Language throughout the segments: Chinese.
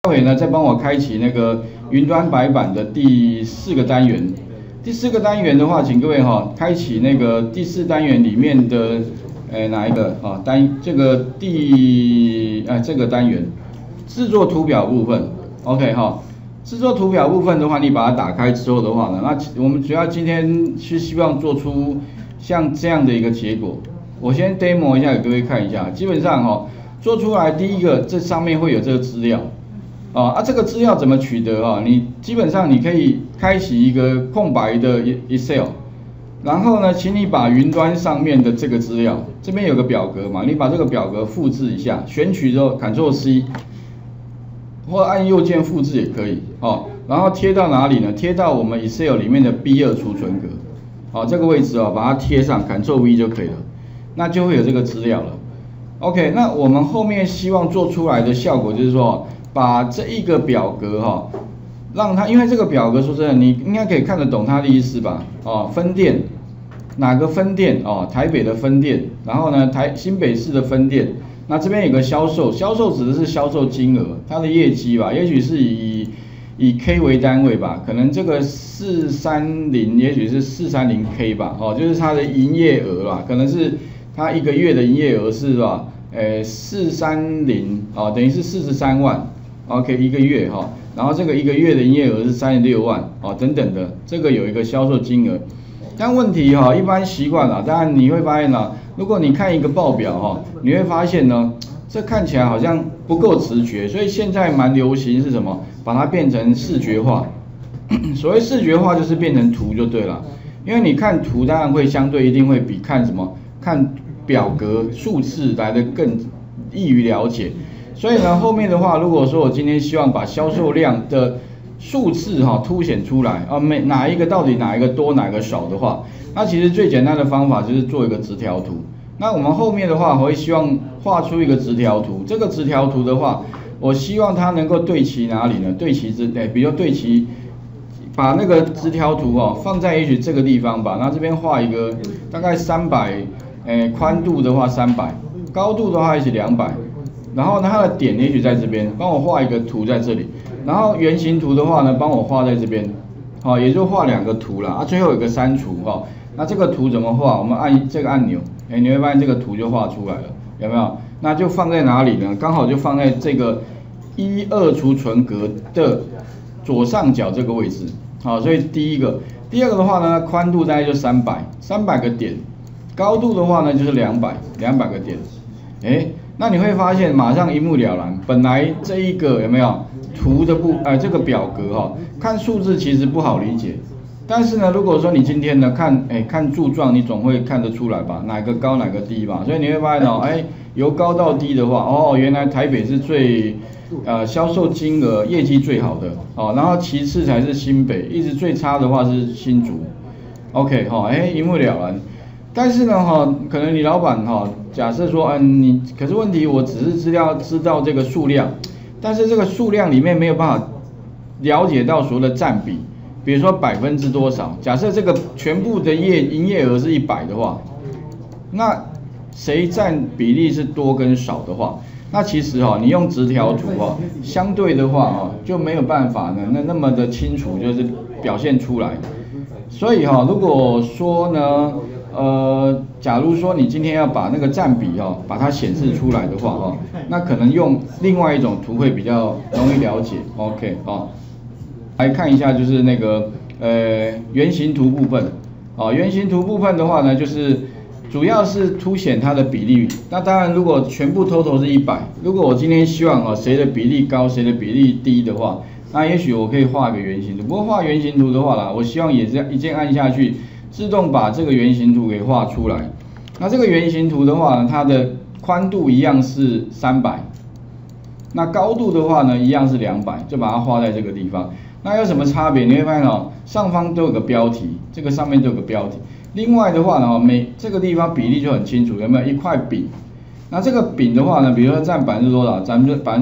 待会呢再帮我开启那个云端白板的第4个单元。第4个单元的话，请各位开启那个第4单元里面的哪一个啊这个这个单元制作图表部分 ，OK 制作图表部分的话，你把它打开之后的话呢，那我们主要今天是希望做出像这样的一个结果。我先 demo 一下给各位看一下，基本上做出来第一个，这上面会有这个资料，这个资料怎么取得你基本上你可以开启一个空白的 Excel， 然后呢，请你把云端上面的这个资料，这边有个表格嘛，你把这个表格复制一下，选取之后 Ctrl C， 或按右键复制也可以然后贴到哪里呢？贴到我们 Excel 里面的 B2 储存格，这个位置把它贴上 Ctrl V 就可以了，那就会有这个资料了。OK， 那我们后面希望做出来的效果就是说，把这一个表格让它，因为这个表格说真的，你应该可以看得懂它的意思吧？分店哪个分店台北的分店，然后呢新北市的分店，那这边有个销售，销售指的是销售金额，它的业绩吧，也许是以 K 为单位吧，可能这个430也许是430K 吧，就是它的营业额啦，可能是它一个月的营业额是吧，430等于是43万 ，OK 一个月然后这个一个月的营业额是36万等等的，这个有一个销售金额。但问题一般习惯了，当然你会发现如果你看一个报表你会发现呢，这看起来好像不够直觉，所以现在蛮流行是什么？把它变成视觉化。所谓视觉化就是变成图就对了，因为你看图当然会相对一定会比看什么看表格数字来的更易于了解。所以呢，后面的话，如果说我今天希望把销售量的数字凸显出来哪一个到底哪一个多哪个少的话，那其实最简单的方法就是做一个直条图。那我们后面的话，我会希望画出一个直条图。这个直条图的话，我希望它能够对齐哪里呢？对齐比如对齐，把那个直条图放在也许这个地方吧。那这边画一个大概300，宽度的话300，高度的话也许200。然后呢，它的点也许在这边，帮我画一个图在这里。然后圆形图的话呢，帮我画在这边，也就画2个图啦。最后有个删除那这个图怎么画？我们按这个按钮，你会发现这个图就画出来了，有没有？那就放在哪里呢？刚好就放在这个1、2储存格的左上角这个位置。所以第一个，第二个的话呢，宽度大概就300个点，高度的话呢就是200个点。那你会发现马上一目了然。本来这一个有没有图的这个表格看数字其实不好理解，但是呢，如果说你今天呢看柱状，你总会看得出来吧，哪个高哪个低吧。所以你会发现由高到低的话，原来台北是最销售金额业绩最好的然后其次才是新北，一直最差的话是新竹。OK 一目了然。但是呢可能你老板假设说可是问题我只是知道这个数量，但是这个数量里面没有办法了解到所谓的占比，比如说%多少。假设这个全部的营业额是100的话，那谁占比例是多跟少的话，那其实你用直条图相对的话就没有办法呢那么的清楚就是表现出来。所以如果说呢假如说你今天要把那个占比把它显示出来的话那可能用另外一种图会比较容易了解。OK 来看一下就是那个圆形图部分圆形图部分的话呢，就是主要是凸显它的比例。那当然，如果全部 total 是100，如果我今天希望谁的比例高谁的比例低的话，那也许我可以画个圆形图。不过画圆形图的话我希望也是一键按下去，自动把这个圆形图给画出来。那这个圆形图的话呢，它的宽度一样是300，那高度的话呢一样是200，就把它画在这个地方。那有什么差别？你会发现上方都有个标题，这个上面都有个标题。另外的话呢，这个地方比例就很清楚，有没有一块饼？那这个饼的话呢，比如说占多少？占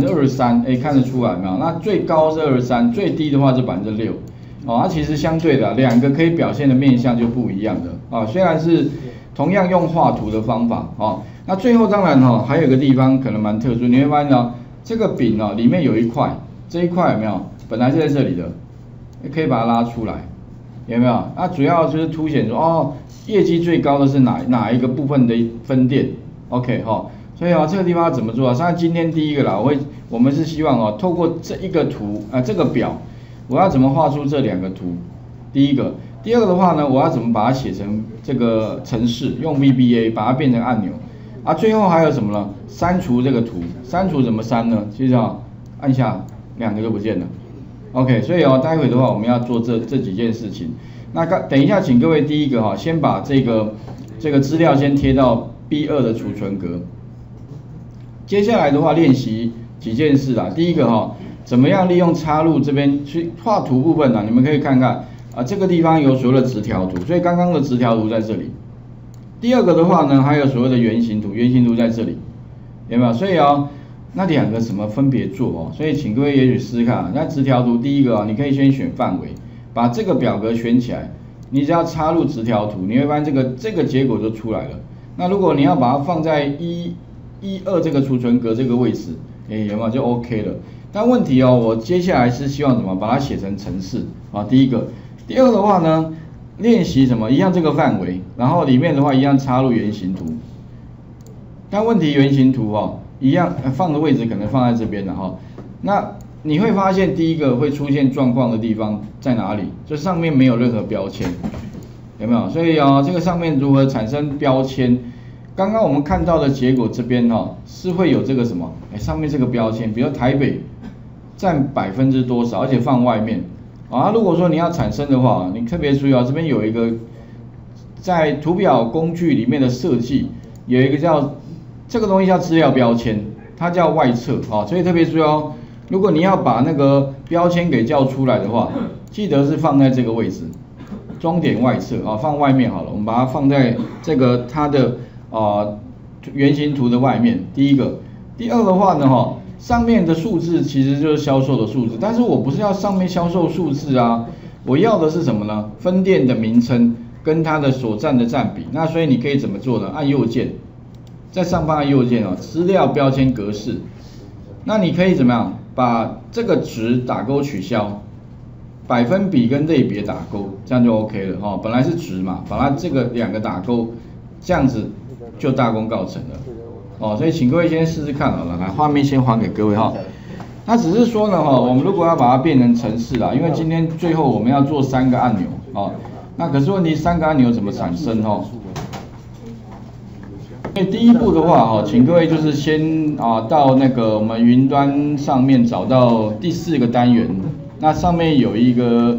23%，看得出来没有？那最高是23%，最低的话是6%。它其实相对的2个可以表现的面向就不一样的虽然是同样用画图的方法那最后当然还有个地方可能蛮特殊，你会发现这个饼里面有一块， 这一块有没有？本来是在这里的，可以把它拉出来，有没有？那主要就是凸显说哦，业绩最高的是哪一个部分的分店 ？OK 哈，所以这个地方要怎么做啊？像今天第一个啦，我们是希望透过这一个图这个表，我要怎么画出这2个图？第一个，第二个的话呢，我要怎么把它写成这个程式，用 VBA 把它变成按钮。最后还有什么呢？删除这个图，删除怎么删呢？其实按下2个就不见了。OK， 所以待会的话我们要做这几件事情。那等一下，请各位第一个先把这个资料先贴到 B2 的储存格。接下来的话练习几件事啦。第一个怎么样利用插入这边去画图部分呢？你们可以看看这个地方有所谓的直条图，所以刚刚的直条图在这里。第二个的话呢，还有所谓的圆形图，圆形图在这里，有没有？所以那2个什么分别做所以请各位也许试试看那直条图第一个你可以先选范围，把这个表格选起来，你只要插入直条图，你会发现这个结果就出来了。那如果你要把它放在1、2这个储存格这个位置，有没有就 OK 了？但问题我接下来是希望怎么把它写成程式第一个，第二个的话呢？练习什么？一样这个范围，然后里面的话一样插入圆形图。但问题圆形图一样放的位置可能放在这边了那你会发现第一个会出现状况的地方在哪里？就上面没有任何标签，有没有？所以这个上面如何产生标签？刚刚我们看到的结果这边是会有这个什么？上面这个标签，比如台北占%多少，而且放外面。如果说你要产生的话，你特别注意这边有一个在图表工具里面的设计，有一个叫这个东西叫资料标签，它叫外侧所以特别注意如果你要把那个标签给叫出来的话，记得是放在这个位置，中点外侧放外面好了，我们把它放在这个它的圆形图的外面。第一个，第二的话呢上面的数字其实就是销售的数字，但是我不是要上面销售数字我要的是什么呢？分店的名称跟它的所占的占比。那所以你可以怎么做呢？按右键，在上方按右键资料标签格式。那你可以怎么样？把这个值打勾取消，百分比跟类别打勾，这样就 OK 了本来是值嘛，把它这个2个打勾，这样子就大功告成了。所以请各位先试试看好了，来画面先还给各位那只是说呢我们如果要把它变成程式啦，因为今天最后我们要做3个按钮那可是问题3个按钮怎么产生所以第一步的话请各位就是先到那个我们云端上面找到第4个单元，那上面有一个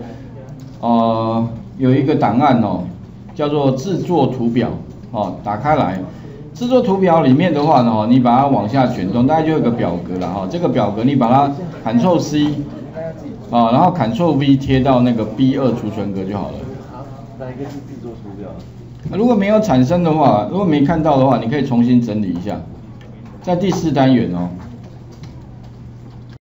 档案叫做制作图表打开来。制作图表里面的话呢，你把它往下卷动，大概就有个表格了这个表格你把它 Ctrl C 然后 Ctrl V 贴到那个 B2 储存格就好了。哪一个是制作图表？如果没有产生的话，如果没看到的话，你可以重新整理一下，在第4单元